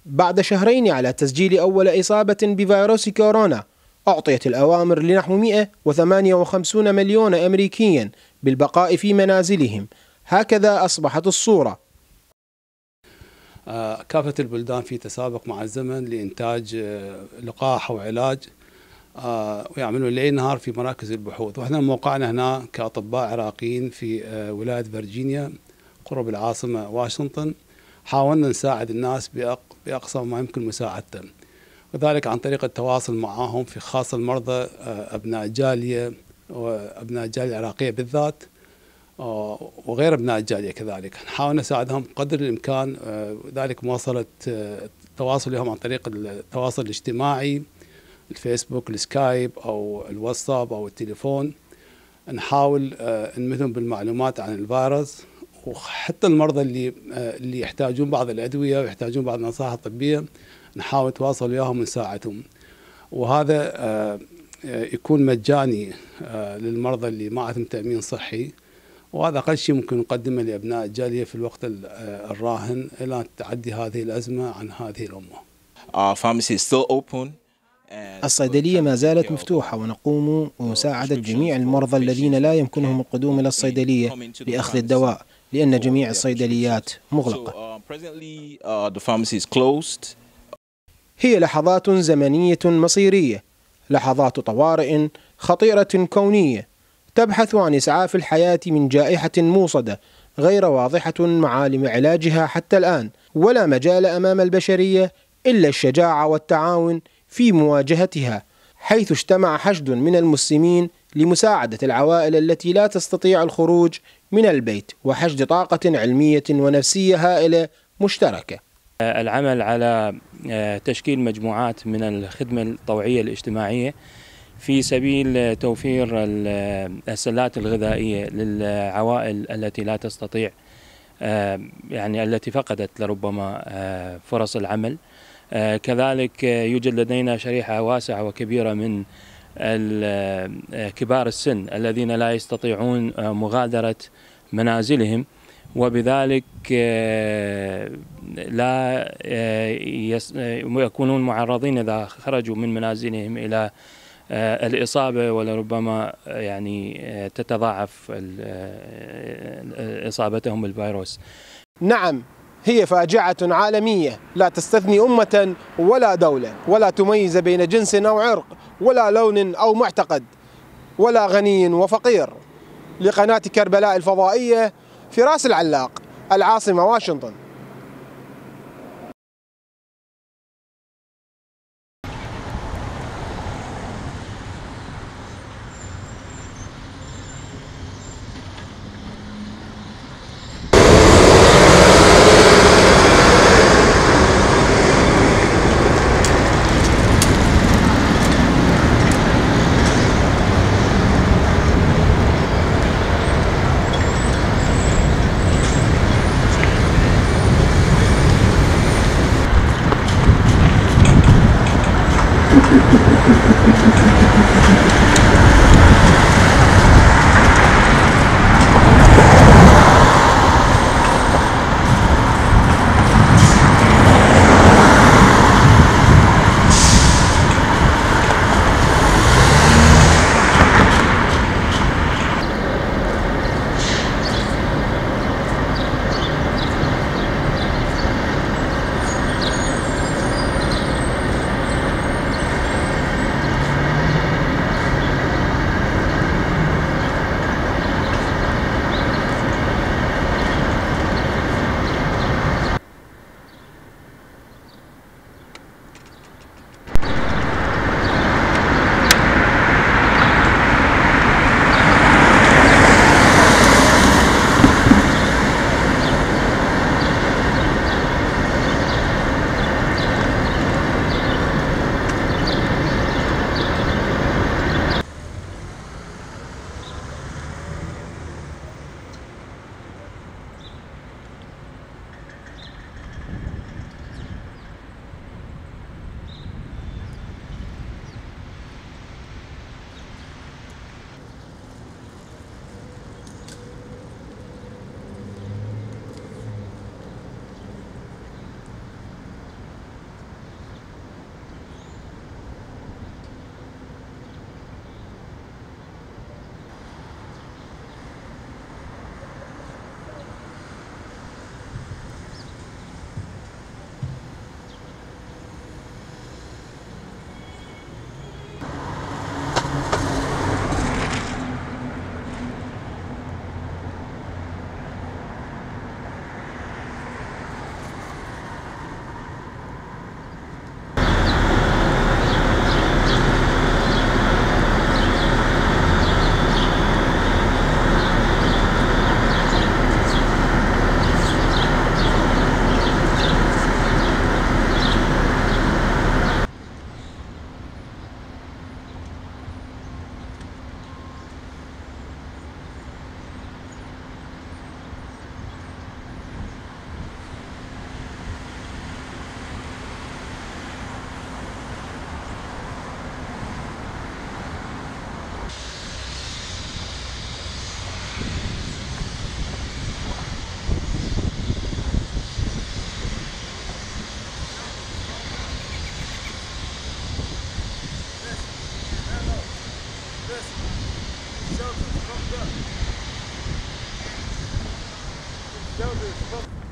بعد شهرين على تسجيل أول إصابة بفيروس كورونا، أعطيت الأوامر لنحو 158 مليون أمريكيا بالبقاء في منازلهم. هكذا أصبحت الصورة. كافة البلدان في تسابق مع الزمن لإنتاج لقاح وعلاج، ويعملون ليل نهار في مراكز البحوث. وإحنا موقعنا هنا كأطباء عراقيين في ولاية فرجينيا قرب العاصمة واشنطن، حاولنا نساعد الناس بأقصى ما يمكن مساعدته، وذلك عن طريق التواصل معهم، في خاصة المرضى أبناء الجالية وأبناء الجالية العراقية بالذات، وغير أبناء الجالية كذلك. نحاول نساعدهم قدر الإمكان، ذلك مواصلة التواصل لهم عن طريق التواصل الاجتماعي، الفيسبوك، السكايب أو الواتساب أو التليفون. نحاول نمدهم بالمعلومات عن الفيروس، وحتى المرضى اللي يحتاجون بعض الأدوية ويحتاجون بعض النصائح الطبية نحاول نتواصل وياهم ونساعدهم. وهذا يكون مجاني للمرضى اللي ما عندهم تأمين صحي، وهذا أقل شيء ممكن نقدمه لأبناء الجالية في الوقت الراهن إلى تعدي هذه الأزمة عن هذه الأمة. الصيدلية ما زالت مفتوحة، ونقوم بمساعدة جميع المرضى الذين لا يمكنهم القدوم إلى الصيدلية لأخذ الدواء، لأن جميع الصيدليات مغلقة. هي لحظات زمنية مصيرية، لحظات طوارئ خطيرة كونية تبحث عن إسعاف الحياة من جائحة موصدة غير واضحة معالم علاجها حتى الآن، ولا مجال أمام البشرية إلا الشجاعة والتعاون في مواجهتها، حيث اجتمع حشد من المسلمين لمساعدة العوائل التي لا تستطيع الخروج من البيت، وحشد طاقة علمية ونفسية هائلة مشتركة. العمل على تشكيل مجموعات من الخدمة الطوعية الاجتماعية في سبيل توفير السلات الغذائية للعوائل التي لا تستطيع، يعني التي فقدت لربما فرص العمل. كذلك يوجد لدينا شريحة واسعة وكبيرة من كبار السن الذين لا يستطيعون مغادرة منازلهم، وبذلك لا يكونون معرضين إذا خرجوا من منازلهم إلى الإصابة، ولربما يعني تتضاعف إصابتهم بالفيروس. نعم، هي فاجعة عالمية لا تستثني أمة ولا دولة، ولا تميز بين جنس أو عرق ولا لون أو معتقد، ولا غني وفقير. لقناة كربلاء الفضائية، فراس العلاق، العاصمة واشنطن. Shelter's fucked up. Shelter's fucked up.